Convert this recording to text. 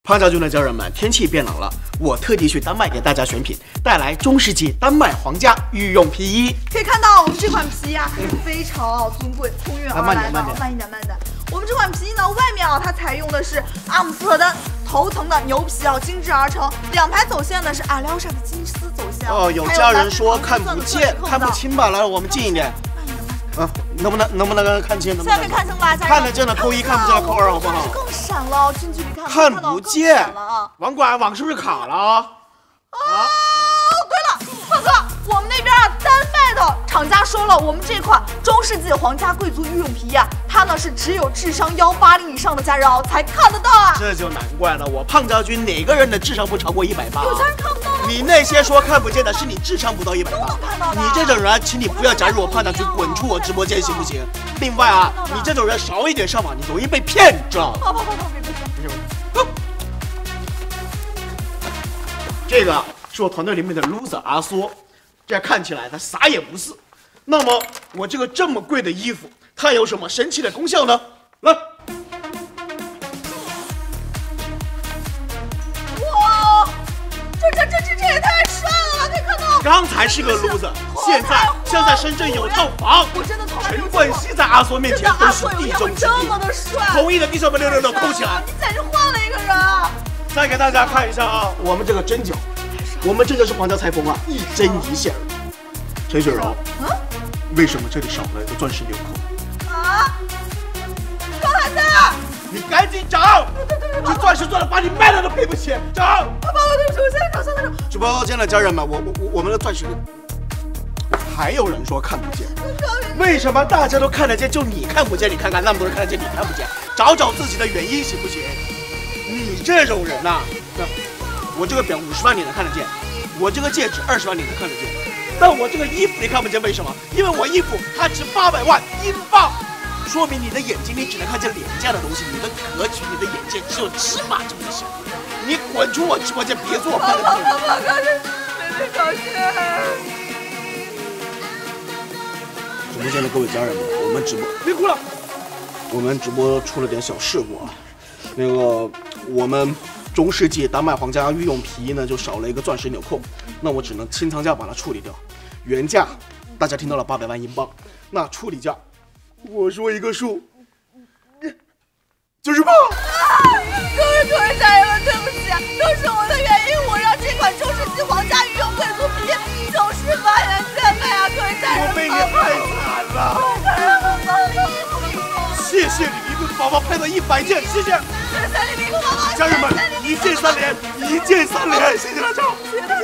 胖家军的家人们，天气变冷了，我特地去丹麦给大家选品，带来中世纪丹麦皇家御用皮衣。 可以看到我们这款皮啊，非常尊贵，从远而来的。慢一点。我们这款皮呢，外面它采用的是阿姆斯特丹头层的牛皮精制而成，两排走线呢是阿廖沙的金丝走线。 有家人说看不见、看不清吧？来，我们近一点。能不能看清？ 现在可以看清吧？ 看得见的扣1，看不见的扣2，好不好？ 更闪了，近距离看不见了。网管，网是不是卡了啊？ 对了，胖哥，我们那边丹麦的厂家说了，我们这款中世纪皇家贵族御用皮它呢是只有智商180以上的家人才看得到啊。 这就难怪了，我胖家军哪个人的智商不超过180？ 有家人看不到吗？ 你那些说看不见的是你智商不到180。 都能看到的。 你这种人，请你不要加入我胖家军，滚出我直播间行不行？另外你这种人少一点上网，你容易被骗，知道吗？ 好，别。 这个是我团队里面的 loser 阿缩，这看起来他啥也不是。那么我这个这么贵的衣服，它有什么神奇的功效呢？来， 哇，这也太帅了！可以看到， 刚才是个 loser， 现在像在深圳有套房。 我真的从来没有陈冠希在阿缩面前都是地中之地。同意的第666扣起来！ 你简直换了一个人啊！ 再给大家看一下我们这个针脚，我们这个是皇家裁缝一针一线。陈雪柔，为什么这里少了一个钻石纽扣？ 刚还在。 你赶紧找！这钻石钻了，把你卖了都赔不起。找！ 爸爸，对不起，我现在找。 直播间的家人们，我们的钻石，还有人说看不见，为什么大家都看得见，就你看不见？你看看那么多人看得见，你看不见，找自己的原因行不行？你这种人我这个表50万你能看得见，我这个戒指20万你能看得见，但我这个衣服你看不见，为什么？因为我衣服它值800万英镑，说明你的眼睛里只能看见廉价的东西，你的格局、你的眼界只有芝麻这么小。你滚出我直播间，别做我胖的朋友。 爸，别搞笑。 直播间的各位家人们，我们直播别哭了，我们直播出了点小事故那个我们中世纪丹麦皇家御用皮衣呢，就少了一个钻石纽扣，那我只能清仓价把它处理掉。原价大家听到了800万英镑，那处理价我说一个数，98。 各位家人们，对不起，都是我的原因，我让这款中世纪皇家御用贵族皮98元贱卖啊！各位家人们， 我被你害惨了。谢谢你一个宝宝拍了100件，谢谢。 谢谢你，宝宝。 家人们，一键3连，谢谢大家。